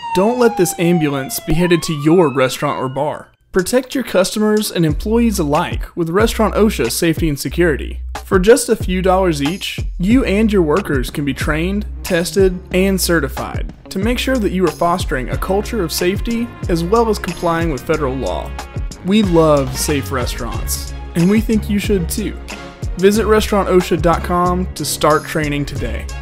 Don't let this ambulance be headed to your restaurant or bar. Protect your customers and employees alike with Restaurant OSHA Safety and Security. For just a few dollars each, you and your workers can be trained, tested, and certified to make sure that you are fostering a culture of safety as well as complying with federal law. We love safe restaurants, and we think you should too. Visit restaurantosha.com to start training today.